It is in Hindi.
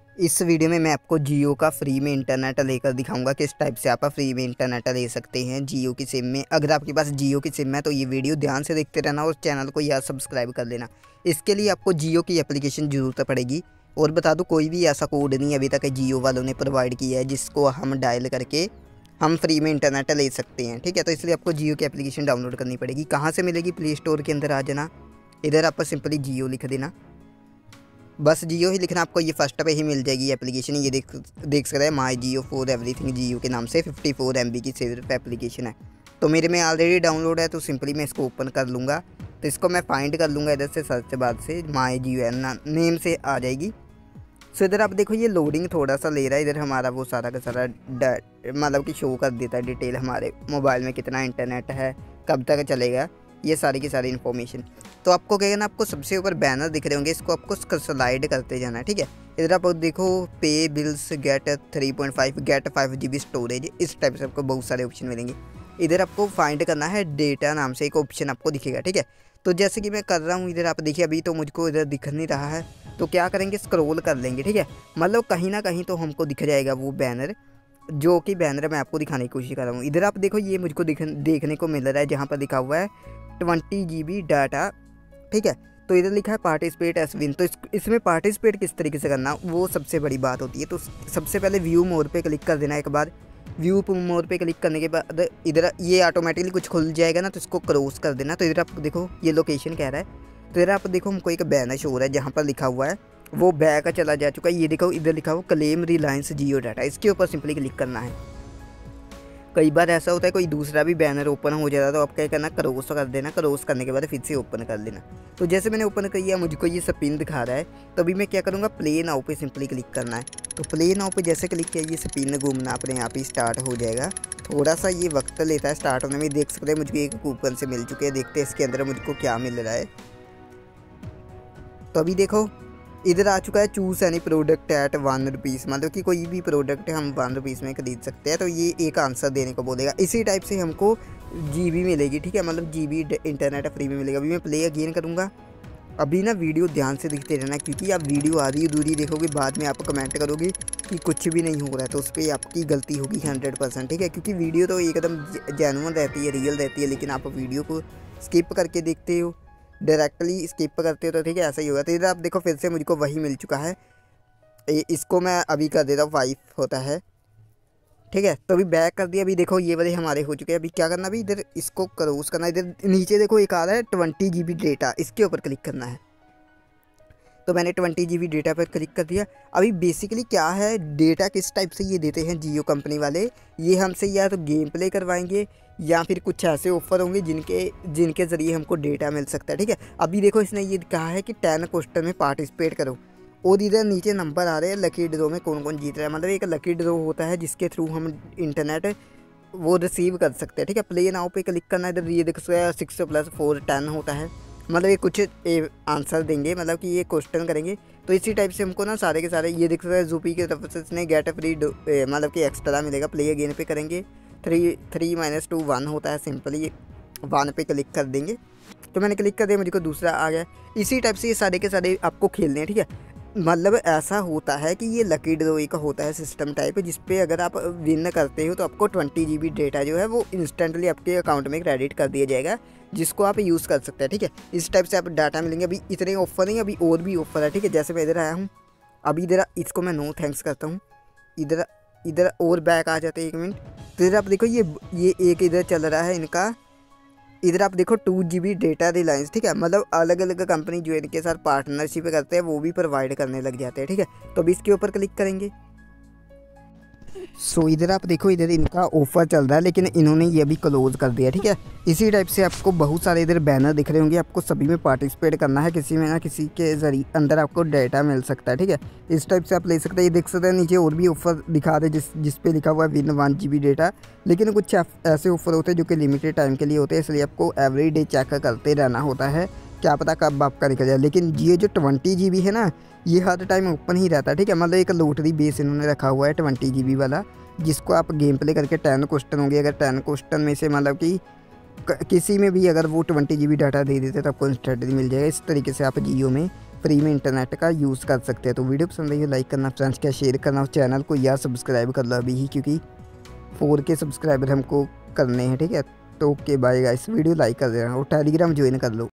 इस वीडियो में मैं आपको जियो का फ्री में इंटरनेट लेकर दिखाऊंगा किस टाइप से आप फ्री में इंटरनेट ले सकते हैं जियो की सिम में। अगर आपके पास जियो की सिम है तो ये वीडियो ध्यान से देखते रहना और चैनल को यार सब्सक्राइब कर लेना। इसके लिए आपको जियो की एप्लीकेशन ज़रूरत पड़ेगी। और बता दूँ, कोई भी ऐसा कोड नहीं अभी तक जियो वालों ने प्रोवाइड किया है जिसको हम डायल करके हम फ्री में इंटरनेट ले सकते हैं। ठीक है, तो इसलिए आपको जियो की एप्लीकेशन डाउनलोड करनी पड़ेगी। कहाँ से मिलेगी? प्ले स्टोर के अंदर आ जाना, इधर आपको सिंपली जियो लिख देना, बस जियो ही लिखना, आपको ये फर्स्ट पे ही मिल जाएगी एप्लीकेशन। ये देख सकते हैं माई जियो फॉर एवरीथिंग जियो के नाम से 54 MB की सिर्फ एप्लीकेशन है। तो मेरे में ऑलरेडी डाउनलोड है, तो सिंपली मैं इसको ओपन कर लूँगा। तो इसको मैं फाइंड कर लूँगा इधर से, सर्च बाद से माई जियो नेम से आ जाएगी। सो इधर आप देखो ये लोडिंग थोड़ा सा ले रहा है। इधर हमारा वो सारा का सारा मतलब कि शो कर देता है डिटेल, हमारे मोबाइल में कितना इंटरनेट है, कब तक चलेगा, ये सारी की सारी इन्फॉर्मेशन। तो आपको क्या करना, आपको सबसे ऊपर बैनर दिख रहे होंगे, इसको आपको स्लाइड करते जाना है। ठीक है, इधर आप देखो pay bills get 3.5 get 5 GB storage, इस टाइप से आपको बहुत सारे ऑप्शन मिलेंगे। इधर आपको फाइंड करना है डेटा नाम से एक ऑप्शन आपको दिखेगा। ठीक है, तो जैसे कि मैं कर रहा हूँ, इधर आप देखिए अभी तो मुझको इधर दिख नहीं रहा है, तो क्या करेंगे स्क्रॉल कर लेंगे। ठीक है, मतलब कहीं ना कहीं तो हमको दिख जाएगा वो बैनर, जो कि बैनर मैं आपको दिखाने की कोशिश कर रहा हूँ। इधर आप देखो ये मुझको देखने को मिल रहा है जहाँ पर लिखा हुआ है 20 GB डाटा। ठीक है, तो इधर लिखा है पार्टिसिपेट एस विन। तो इसमें पार्टिसिपेट किस तरीके से करना, वो सबसे बड़ी बात होती है। तो सबसे पहले व्यू मोर पे क्लिक कर देना। एक बार व्यू मोर पे क्लिक करने के बाद इधर ये ऑटोमेटिकली कुछ खुल जाएगा ना, तो इसको क्रॉस कर देना। तो इधर आप देखो ये लोकेशन कह रहा है, तो इधर आप देखो हमको एक बैनर शो हो रहा है जहाँ पर लिखा हुआ है वो बैक चला जा चुका है। ये देखो इधर लिखा हुआ क्लेम रिलायंस जियो डाटा, इसके ऊपर सिंपली क्लिक करना है। कई बार ऐसा होता है कोई दूसरा भी बैनर ओपन हो जाता है, तो आप क्या करना, क्रॉस कर देना। क्रॉस करने के बाद फिर से ओपन कर लेना। तो जैसे मैंने ओपन किया मुझको ये स्पिन दिखा रहा है, तो अभी मैं क्या करूँगा, प्ले नाउ पे सिंपली क्लिक करना है। तो प्ले नाउ पे जैसे क्लिक किया ये स्पिन घूमना अपने आप ही स्टार्ट हो जाएगा। थोड़ा सा ये वक्त लेता है स्टार्ट होने में। देख सकते हैं मुझको एक कूपन से मिल चुके हैं, देखते हैं इसके अंदर मुझको क्या मिल रहा है। तो अभी देखो इधर आ चुका है choose any product at 1 rupees, मतलब कि कोई भी प्रोडक्ट हम 1 रुपीज़ में खरीद सकते हैं। तो ये एक आंसर देने को बोलेगा। इसी टाइप से हमको GB मिलेगी। ठीक है, मतलब GB इंटरनेट फ्री में मिलेगा। अभी मैं प्ले अगेन करूँगा। अभी ना वीडियो ध्यान से दिखते रहना, क्योंकि आप वीडियो आधी अधूरी देखोगे, बाद में आप कमेंट करोगे कि कुछ भी नहीं हो रहा है, तो उस पर आपकी गलती होगी 100%। ठीक है, क्योंकि वीडियो तो एकदम जेन्युइन रहती है, रियल रहती है, लेकिन आप वीडियो को स्किप करके देखते हो, डायरेक्टली स्किप करते हो, तो ठीक है ऐसा ही होगा। तो इधर आप देखो फिर से मुझको वही मिल चुका है। इसको मैं अभी कर देता हूँ 5 होता है। ठीक है, तो अभी बैक कर दिया। अभी देखो ये वाले हमारे हो चुके हैं। अभी क्या करना, अभी इधर इसको क्रॉस करना। इधर नीचे देखो एक आ रहा है 20 GB डेटा, इसके ऊपर क्लिक करना है। तो मैंने 20 GB डेटा पर क्लिक कर दिया। अभी बेसिकली क्या है, डेटा किस टाइप से ये देते हैं जियो कंपनी वाले, ये हमसे या तो गेम प्ले करवाएंगे या फिर कुछ ऐसे ऑफर होंगे जिनके ज़रिए हमको डेटा मिल सकता है। ठीक है, अभी देखो इसने ये कहा है कि 10 क्वेश्चन में पार्टिसिपेट करो, और इधर नीचे नंबर आ रहे हैं लकी ड्रॉ में कौन कौन जीत रहा है। मतलब एक लकी ड्रॉ होता है जिसके थ्रू हम इंटरनेट वो रिसीव कर सकते हैं। ठीक है, प्ले नाउ पे क्लिक करना। इधर ये देख सकते हैं 6 + 4 10 होता है, मतलब ये कुछ आंसर देंगे, मतलब कि ये क्वेश्चन करेंगे। तो इसी टाइप से हमको ना सारे के सारे ये देख सकते हैं जूपी की तरफ से इसने गेट फ्री मतलब कि एक्स्ट्रा मिलेगा। प्ले अगेन पे करेंगे, 3 - 2 1 होता है, सिंपली 1 पे क्लिक कर देंगे। तो मैंने क्लिक कर दिया, मुझको दूसरा आ गया। इसी टाइप से ये सारे के सारे आपको खेलने हैं। ठीक है, मतलब ऐसा होता है कि ये लकी ड्रॉ का होता है सिस्टम टाइप, जिस पे अगर आप विन करते हो तो आपको 20 GB डेटा जो है वो इंस्टेंटली आपके अकाउंट में क्रेडिट कर दिया जाएगा, जिसको आप यूज़ कर सकते हैं। ठीक है, इस टाइप से आप डाटा मिलेंगे। अभी इतने ऑफर नहीं, अभी और भी ऑफर है। ठीक है, जैसे मैं इधर आया हूँ, अभी इधर इसको मैं नो थैंक्स करता हूँ। इधर इधर और बैक आ जाते हैं 1 मिनट। तो इधर आप देखो ये एक इधर चल रहा है इनका। इधर आप देखो 2 GB डेटा रिलायंस। ठीक है, मतलब अलग अलग कंपनी जो इनके साथ पार्टनरशिप करते हैं वो भी प्रोवाइड करने लग जाते हैं। ठीक है, तो अभी इसके ऊपर क्लिक करेंगे। सो इधर आप देखो इधर इनका ऑफर चल रहा है, लेकिन इन्होंने ये भी क्लोज कर दिया। ठीक है, इसी टाइप से आपको बहुत सारे इधर बैनर दिख रहे होंगे, आपको सभी में पार्टिसिपेट करना है, किसी में ना किसी के जरिए अंदर आपको डाटा मिल सकता है। ठीक है, इस टाइप से आप ले सकते हैं। ये देख सकते हैं नीचे और भी ऑफर दिखा रहे जिस पे लिखा हुआ है विन 1 GB डेटा, लेकिन कुछ ऐसे ऑफर होते हैं जो कि लिमिटेड टाइम के लिए होते हैं, इसलिए आपको एवरी डे चेक करते रहना होता है, क्या पता कब आपका निकल जाए। लेकिन ये जो 20 GB है ना, ये हर टाइम ओपन ही रहता है। ठीक है, मतलब एक लॉटरी बेस इन्होंने रखा हुआ है 20 GB वाला, जिसको आप गेम प्ले करके 10 क्वेश्चन होंगे। अगर 10 क्वेश्चन में से मतलब कि किसी में भी अगर वो 20 GB डाटा दे देते तो आपको इंस्टेंटली मिल जाएगा। इस तरीके से आप जियो में फ्री में इंटरनेट का यूज़ कर सकते हैं। तो वीडियो पसंद आई हो लाइक करना, फ्रेंड्स का शेयर करना और चैनल को यार सब्सक्राइब कर लो अभी ही, क्योंकि 4K सब्सक्राइबर हमको करने हैं, ठीक है। तो okay bye guys, video like कर देना और टेलीग्राम ज्वाइन कर लो।